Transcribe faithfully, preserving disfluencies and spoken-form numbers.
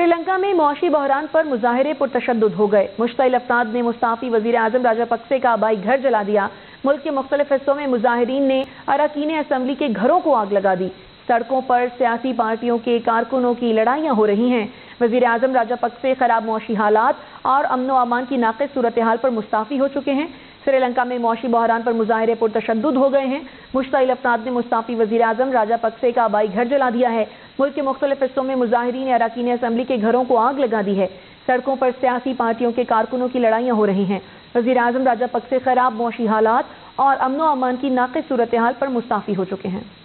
श्रीलंका में मौशी बहरान पर मुजाहिरे पुरतशद्दुद हो गए। मुश्ताइल अफराद ने मुस्ताफी वजीर आजम राजापक्से का आबाई घर जला दिया। मुल्क के मुख्तलिफ हिस्सों में मुजाहिरीन ने अरकान असम्बली के घरों को आग लगा दी। सड़कों पर सियासी पार्टियों के कारकुनों की लड़ाइयाँ हो रही हैं। वजीर आजम राजापक्से खराब मौशी हालात और अमन व अमान की नाक़िस सूरत हाल पर मुस्ताफी हो चुके हैं। श्रीलंका में मौशी बहरान पर मुजाहिरे पुरतशद्दुद हो गए हैं। मुश्ताइल अफराद ने मुस्ताफी वजीर आजम राजापक्से का आबाई घर जला दिया है। मुल्क के मुख्तलिफ हिस्सों में मुजाहिरीन ने अरकान असम्बली के घरों को आग लगा दी है। सड़कों पर सियासी पार्टियों के कारकुनों की लड़ाइयाँ हो रही हैं। वजीर आजम राजापक्से खराब मौशी हालात और अमन व अमान की नाक़िस सूरत हाल पर मुस्ताफी हो चुके हैं।